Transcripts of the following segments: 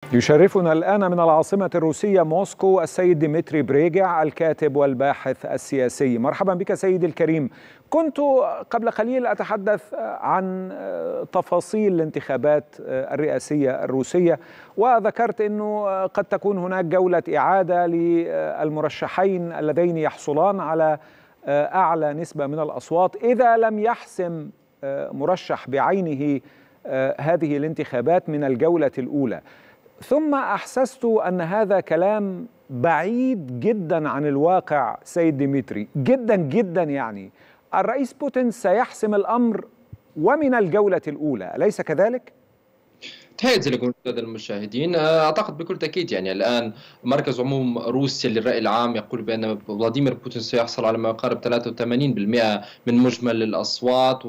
يشرفنا الآن من العاصمة الروسية موسكو السيد ديمتري بريجع الكاتب والباحث السياسي. مرحبا بك سيدي الكريم. كنت قبل قليل أتحدث عن تفاصيل الانتخابات الرئاسية الروسية، وذكرت أنه قد تكون هناك جولة إعادة للمرشحين اللذين يحصلان على أعلى نسبة من الأصوات إذا لم يحسم مرشح بعينه هذه الانتخابات من الجولة الأولى. ثم أحسست أن هذا كلام بعيد جدا عن الواقع سيد ديمتري، جدا جدا. يعني الرئيس بوتين سيحسم الأمر ومن الجولة الأولى، أليس كذلك؟ تحياتي لكم السادة المشاهدين. أعتقد بكل تأكيد يعني الآن مركز عموم روسيا للرأي العام يقول بأن فلاديمير بوتين سيحصل على ما يقارب 83% من مجمل الأصوات،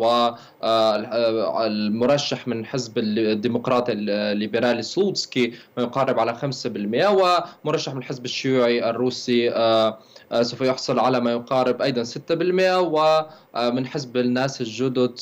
والمرشح من حزب الديمقراطي الليبرالي سلوتسكي ما يقارب على 5%، ومرشح من الحزب الشيوعي الروسي سوف يحصل على ما يقارب أيضا 6%، ومن حزب الناس الجدد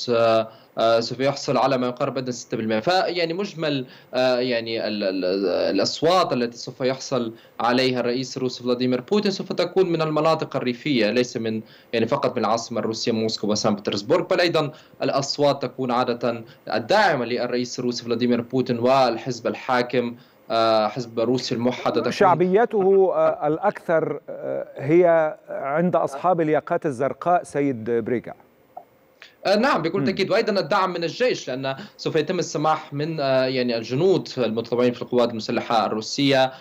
سوف يحصل على ما يقارب أيضا 6%. فيعني مجمل يعني الأصوات التي سوف يحصل عليها الرئيس الروسي فلاديمير بوتين سوف تكون من المناطق الريفية، ليس من يعني فقط من العاصمة الروسية موسكو وسان بطرسبورغ، بل أيضا الأصوات تكون عادة الداعمة للرئيس الروسي فلاديمير بوتين والحزب الحاكم حزب روسيا الموحدة. شعبيته الأكثر هي عند أصحاب الياقات الزرقاء سيد بريجع. نعم بكل تأكيد، وأيضا الدعم من الجيش، لأن سوف يتم السماح من يعني الجنود المتطوعين في القوات المسلحة الروسية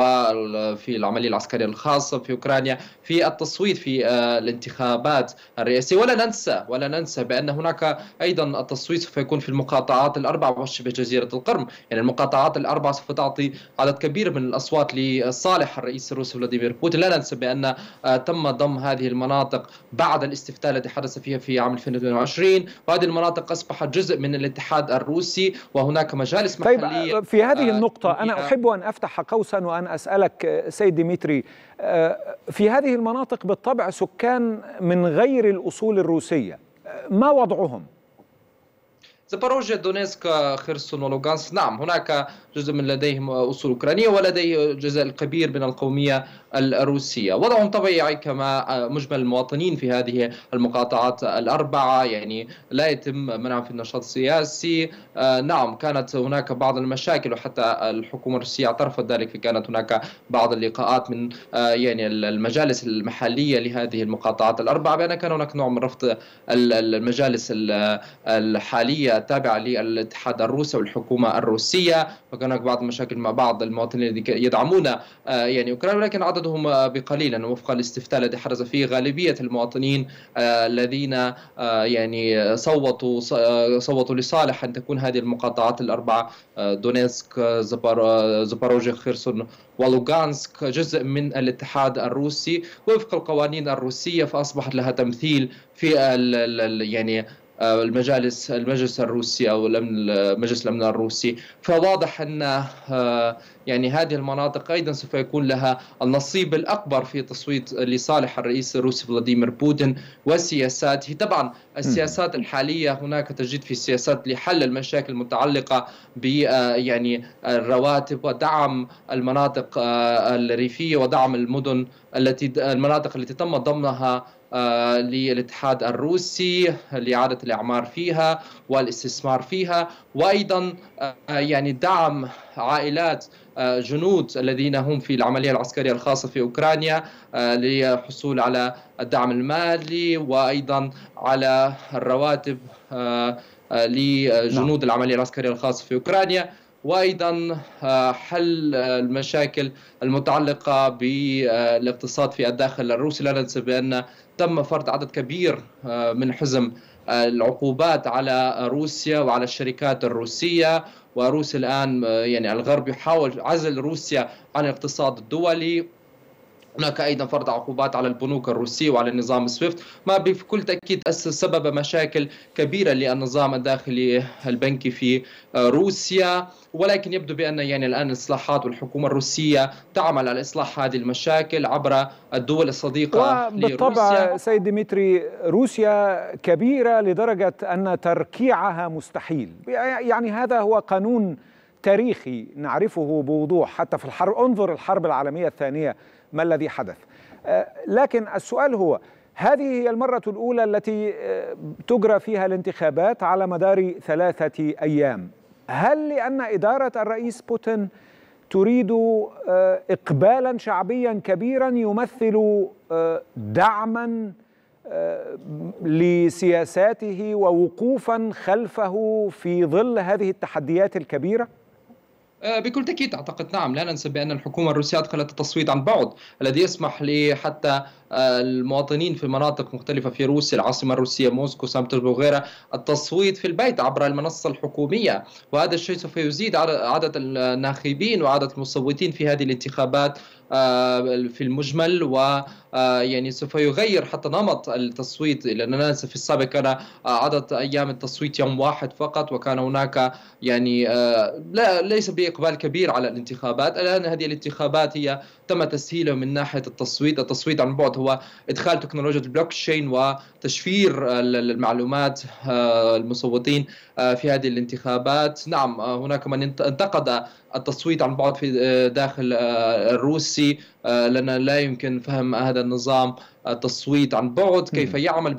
وفي العملية العسكرية الخاصة في أوكرانيا في التصويت في الانتخابات الرئاسية. ولا ننسى بأن هناك أيضا التصويت سوف يكون في المقاطعات الأربع وشبه جزيرة القرم. يعني المقاطعات الأربع سوف تعطي عدد كبير من الأصوات لصالح الرئيس الروسي فلاديمير بوتين. لا ننسى بأن تم ضم هذه المناطق بعد الاستفتاء الذي حدث فيها في عام 2022، وهذه المناطق أصبحت جزء من الاتحاد الروسي، وهناك مجالس محلية. طيب في هذه النقطة أنا أحب أن أفتح قوسا وأن أسألك سيد ديمتري، في هذه المناطق بالطبع سكان من غير الأصول الروسية، ما وضعهم؟ زاباروجيا، دونيسك، خيرسون ولوغانسك، نعم هناك جزء من لديهم أصول أوكرانية ولديه جزء الكبير من القومية الروسية. وضعهم طبيعي كما مجمل المواطنين في هذه المقاطعات الأربعة، يعني لا يتم منعهم في النشاط السياسي. نعم كانت هناك بعض المشاكل وحتى الحكومة الروسية اعترفت ذلك، كانت هناك بعض اللقاءات من يعني المجالس المحلية لهذه المقاطعات الأربعة بأن كان هناك نوع من رفض المجالس الحالية التابعة للاتحاد الروسي والحكومة الروسية، وكان هناك بعض المشاكل مع بعض المواطنين الذين يدعمون يعني أوكرانيا، ولكن عددهم بقليل وفق الاستفتاء الذي حدث فيه غالبية المواطنين الذين يعني صوتوا لصالح أن تكون هذه المقاطعات الأربعة دونيسك، زاباروجيا، خيرسون ولوغانسك جزء من الاتحاد الروسي وفق القوانين الروسية، فأصبحت لها تمثيل في يعني المجلس الروسي أو مجلس الأمن الروسي. فواضح أن يعني هذه المناطق أيضا سوف يكون لها النصيب الأكبر في تصويت لصالح الرئيس الروسي فلاديمير بوتين وسياساته. طبعا السياسات الحالية هناك تجد في سياسات لحل المشاكل المتعلقة ب يعني الرواتب ودعم المناطق الريفية ودعم المدن المناطق التي تم ضمنها للاتحاد الروسي لإعادة الإعمار فيها والاستثمار فيها، وأيضا يعني دعم عائلات جنود الذين هم في العملية العسكرية الخاصة في أوكرانيا للحصول على الدعم المالي وأيضا على الرواتب لجنود العملية العسكرية الخاصة في أوكرانيا، وأيضا حل المشاكل المتعلقة بالاقتصاد في الداخل الروسي. لا ننسى بأن تم فرض عدد كبير من حزم العقوبات على روسيا وعلى الشركات الروسية، وروسيا الآن يعني الغرب يحاول عزل روسيا عن الاقتصاد الدولي. هناك أيضا فرض عقوبات على البنوك الروسية وعلى النظام سويفت، ما بكل تأكيد سبب مشاكل كبيرة للنظام الداخلي البنكي في روسيا. ولكن يبدو بأن يعني الآن الإصلاحات والحكومة الروسية تعمل على إصلاح هذه المشاكل عبر الدول الصديقة لروسيا. وبالطبع سيد ديمتري روسيا كبيرة لدرجة أن تركيعها مستحيل، يعني هذا هو قانون تاريخي نعرفه بوضوح حتى في الحرب. انظر الحرب العالمية الثانية ما الذي حدث. لكن السؤال هو، هذه هي المرة الأولى التي تجرى فيها الانتخابات على مدار 3 أيام. هل لأن إدارة الرئيس بوتين تريد إقبالا شعبيا كبيرا يمثل دعما لسياساته ووقوفا خلفه في ظل هذه التحديات الكبيرة؟ بكل تأكيد أعتقد نعم. لا ننسى بأن الحكومة الروسية أدخلت التصويت عن بعد الذي يسمح حتى المواطنين في مناطق مختلفة في روسيا، العاصمة الروسية موسكو، سان بطرسبرغ وغيرها، التصويت في البيت عبر المنصة الحكومية. وهذا الشيء سوف يزيد عدد الناخبين وعدد المصوتين في هذه الانتخابات في المجمل، و يعني سوف يغير حتى نمط التصويت، لأننا في السابق كان عدد أيام التصويت يوم واحد فقط، وكان هناك يعني ليس بإقبال كبير على الانتخابات. الآن هذه الانتخابات هي تم تسهيلها من ناحية التصويت عن بعد، هو إدخال تكنولوجيا البلوك تشين وتشفير المعلومات المصوتين في هذه الانتخابات. نعم، هناك من انتقد التصويت عن بعد في داخل الروسي، لأن لا يمكن فهم هذا النظام التصويت عن بعد كيف يعمل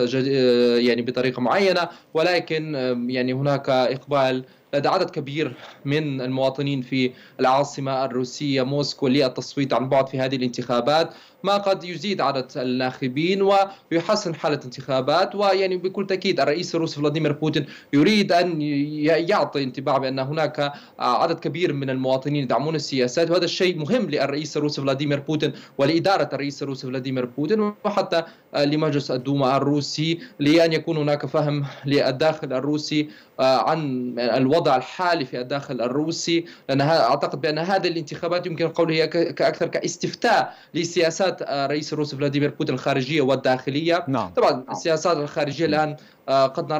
بطريقة معينة، ولكن يعني هناك إقبال لدى عدد كبير من المواطنين في العاصمة الروسية موسكو للتصويت عن بعد في هذه الانتخابات، ما قد يزيد عدد الناخبين ويحسن حالة الانتخابات. ويعني بكل تأكيد الرئيس الروسي فلاديمير بوتين يريد أن يعطي انطباع بأن هناك عدد كبير من المواطنين يدعمون السياسات، وهذا الشيء مهم للرئيس الروسي فلاديمير بوتين ولإدارة الرئيس الروسي فلاديمير بوتين، وحتى لمجلس الدوما الروسي، لأن يكون هناك فهم للداخل الروسي عن الوضع الحالي في الداخل الروسي. لأن أعتقد بأن هذه الانتخابات يمكن القول هي أكثر كاستفتاء لسياسات الرئيس الروسي فلاديمير بوتين الخارجية والداخلية. نعم. طبعا السياسات الخارجية الآن قد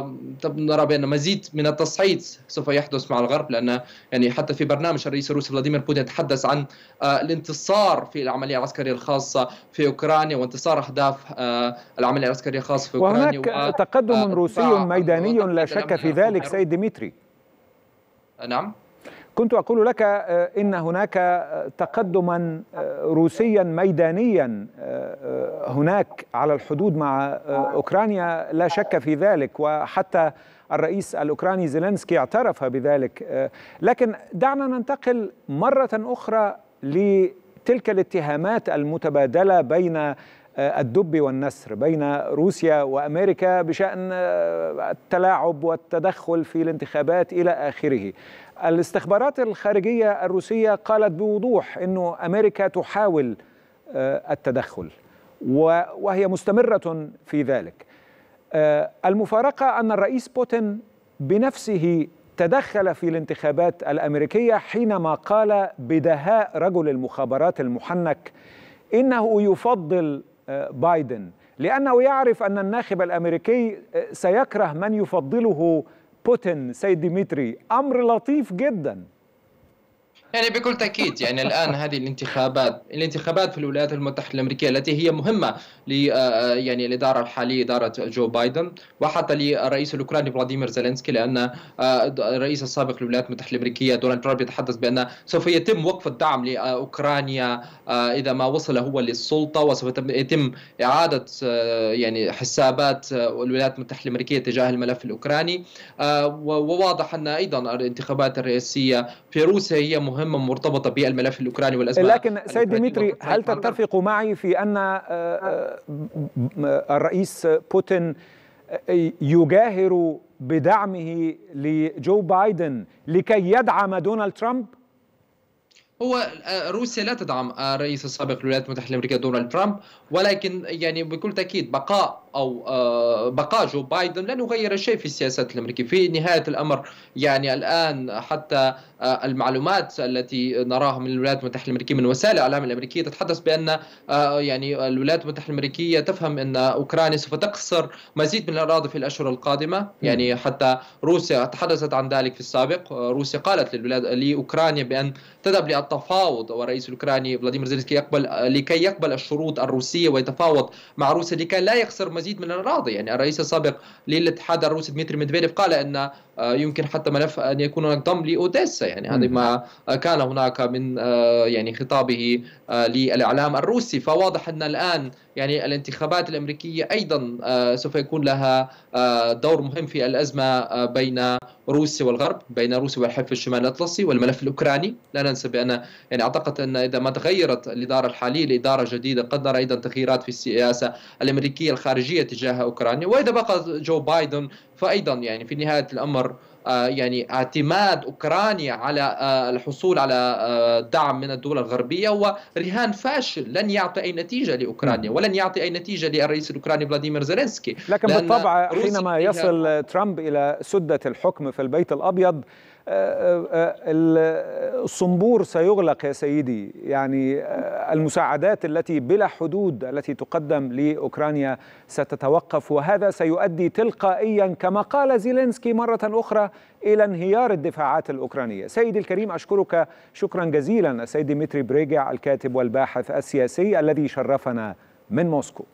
نرى بأن مزيد من التصعيد سوف يحدث مع الغرب، لأن يعني حتى في برنامج الرئيس الروسي فلاديمير بوتين يتحدث عن الانتصار في العملية العسكرية الخاصة في أوكرانيا وانتصار أهداف العملية العسكرية الخاصة في أوكرانيا، وهناك تقدم روسي ميداني لا شك في ذلك سيد ديمتري. نعم، كنت أقول لك إن هناك تقدما روسيا ميدانيا هناك على الحدود مع أوكرانيا لا شك في ذلك، وحتى الرئيس الأوكراني زيلينسكي اعترف بذلك. لكن دعنا ننتقل مرة أخرى لتلك الاتهامات المتبادلة بين الدب والنسر بين روسيا وأمريكا بشأن التلاعب والتدخل في الانتخابات إلى آخره. الاستخبارات الخارجية الروسية قالت بوضوح أن أمريكا تحاول التدخل وهي مستمرة في ذلك. المفارقة أن الرئيس بوتين بنفسه تدخل في الانتخابات الأمريكية حينما قال بدهاء رجل المخابرات المحنك إنه يفضل بايدن لأنه يعرف أن الناخب الأمريكي سيكره من يفضله بوتين. سيد ديمتري، أمر لطيف جدا. يعني بكل تأكيد يعني الآن هذه الانتخابات في الولايات المتحدة الأمريكية التي هي مهمة يعني الإدارة الحالية إدارة جو بايدن، وحتى للرئيس الأوكراني فلاديمير زيلينسكي، لأن الرئيس السابق للولايات المتحدة الأمريكية دونالد ترامب يتحدث بأن سوف يتم وقف الدعم لأوكرانيا إذا ما وصل هو للسلطة، وسوف يتم إعادة يعني حسابات الولايات المتحدة الأمريكية تجاه الملف الأوكراني. وواضح أن أيضا الانتخابات الرئاسية في روسيا هي مهمة مرتبطة بالملف الأوكراني والأزمة. لكن سيد ديمتري، هل تتفق معي في أن الرئيس بوتين يجاهر بدعمه لجو بايدن لكي يدعم دونالد ترامب؟ هو روسيا لا تدعم الرئيس السابق للولايات المتحدة الأمريكية دونالد ترامب، ولكن يعني بكل تأكيد بقاء جو بايدن لن يغير شيء في السياسات الأمريكية. في نهاية الأمر يعني الآن حتى المعلومات التي نراها من الولايات المتحدة الأمريكية من وسائل الإعلام الأمريكية تتحدث بأن يعني الولايات المتحدة الأمريكية تفهم أن أوكرانيا سوف تخسر مزيد من الأراضي في الأشهر القادمة. يعني حتى روسيا تحدثت عن ذلك في السابق. روسيا قالت لأوكرانيا بأن تذهب للتفاوض، والرئيس الأوكراني فلاديمير زيلينسكي لكي يقبل الشروط الروسية ويتفاوض مع روسيا لكي لا يخسر مزيد من الأراضي. يعني الرئيس السابق للاتحاد الروسي ديمتري ميدفيديف قال أن يمكن حتى ملف أن يكون هناك ضم لأوديسا، يعني هذا ما كان هناك من يعني خطابه للإعلام الروسي. فواضح أن الآن يعني الانتخابات الأمريكية أيضا سوف يكون لها دور مهم في الأزمة بين روسيا والغرب، بين روسيا والحلف الشمال الأطلسي والملف الأوكراني. لا ننسى بأن يعني أعتقد أن إذا ما تغيرت الإدارة الحالية لإدارة جديدة قد نرى أيضا تغييرات في السياسة الأمريكية الخارجية تجاه أوكرانيا. وإذا بقى جو بايدن فأيضا يعني في نهاية الأمر يعني اعتماد أوكرانيا على الحصول على دعم من الدول الغربية هو رهان فاشل، لن يعطي أي نتيجة لأوكرانيا ولن يعطي أي نتيجة للرئيس الأوكراني فلاديمير زيلينسكي. لكن بالطبع حينما يصل ترامب إلى سدة الحكم في البيت الأبيض الصنبور سيغلق يا سيدي. يعني المساعدات التي بلا حدود التي تقدم لأوكرانيا ستتوقف، وهذا سيؤدي تلقائيا كما قال زيلينسكي مرة أخرى إلى انهيار الدفاعات الأوكرانية. سيدي الكريم، أشكرك شكرا جزيلا السيد ديمتري بريجيع الكاتب والباحث السياسي الذي شرفنا من موسكو.